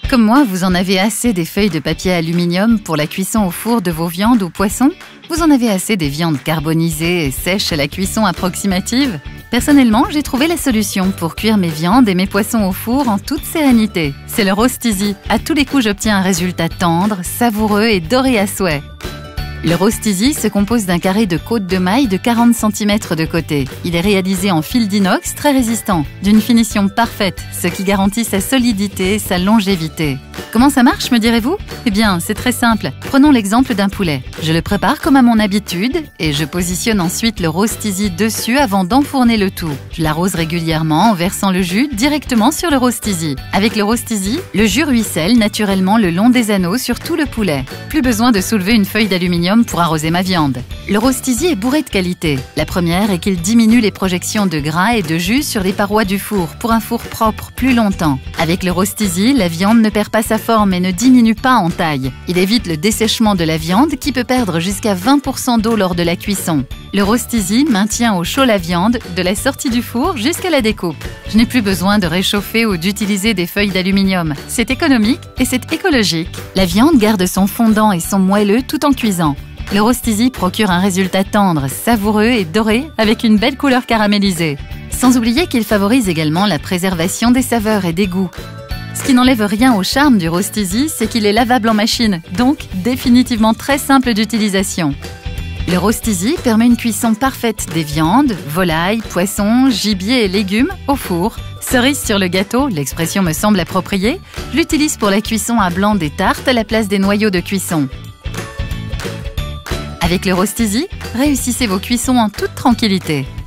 Comme moi, vous en avez assez des feuilles de papier aluminium pour la cuisson au four de vos viandes ou poissons? Vous en avez assez des viandes carbonisées et sèches à la cuisson approximative? Personnellement, j'ai trouvé la solution pour cuire mes viandes et mes poissons au four en toute sérénité. C'est le Roast-Easy. À tous les coups, j'obtiens un résultat tendre, savoureux et doré à souhait. Le Roast-Easy se compose d'un carré de côte de maille de 40 cm de côté. Il est réalisé en fil d'inox très résistant, d'une finition parfaite, ce qui garantit sa solidité et sa longévité. Comment ça marche, me direz-vous? Eh bien, c'est très simple. Prenons l'exemple d'un poulet. Je le prépare comme à mon habitude et je positionne ensuite le Roast-Easy dessus avant d'enfourner le tout. Je l'arrose régulièrement en versant le jus directement sur le Roast-Easy. Avec le Roast-Easy, le jus ruisselle naturellement le long des anneaux sur tout le poulet. Plus besoin de soulever une feuille d'aluminium pour arroser ma viande. Le Roast-Easy est bourré de qualités. La première est qu'il diminue les projections de gras et de jus sur les parois du four pour un four propre plus longtemps. Avec le Roast-Easy, la viande ne perd pas sa forme et ne diminue pas en taille. Il évite le dessèchement de la viande qui peut perdre jusqu'à 20% d'eau lors de la cuisson. Le Roast-Easy maintient au chaud la viande de la sortie du four jusqu'à la découpe. Je n'ai plus besoin de réchauffer ou d'utiliser des feuilles d'aluminium. C'est économique et c'est écologique. La viande garde son fondant et son moelleux tout en cuisant. Le Roast-Easy procure un résultat tendre, savoureux et doré avec une belle couleur caramélisée. Sans oublier qu'il favorise également la préservation des saveurs et des goûts. Ce qui n'enlève rien au charme du Roast-Easy, c'est qu'il est lavable en machine, donc définitivement très simple d'utilisation. Le Roast-Easy permet une cuisson parfaite des viandes, volailles, poissons, gibier et légumes au four. Cerise sur le gâteau, l'expression me semble appropriée, je l'utilise pour la cuisson à blanc des tartes à la place des noyaux de cuisson. Avec le Roast-Easy, réussissez vos cuissons en toute tranquillité.